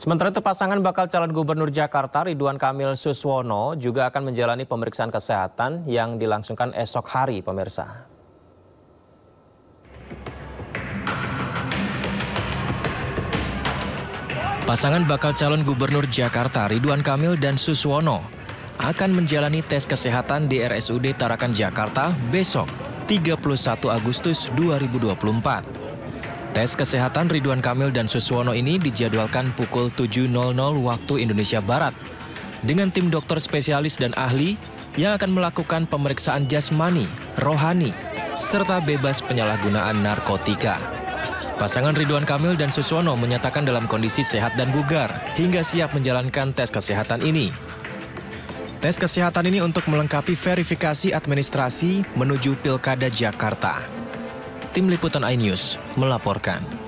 Sementara itu pasangan bakal calon gubernur Jakarta Ridwan Kamil Suswono juga akan menjalani pemeriksaan kesehatan yang dilangsungkan esok hari, pemirsa. Pasangan bakal calon gubernur Jakarta Ridwan Kamil dan Suswono akan menjalani tes kesehatan di RSUD Tarakan Jakarta besok 31 Agustus 2024. Tes kesehatan Ridwan Kamil dan Suswono ini dijadwalkan pukul 7.00 waktu Indonesia Barat dengan tim dokter spesialis dan ahli yang akan melakukan pemeriksaan jasmani, rohani, serta bebas penyalahgunaan narkotika. Pasangan Ridwan Kamil dan Suswono menyatakan dalam kondisi sehat dan bugar hingga siap menjalankan tes kesehatan ini. Tes kesehatan ini untuk melengkapi verifikasi administrasi menuju Pilkada Jakarta. Tim Liputan iNews melaporkan.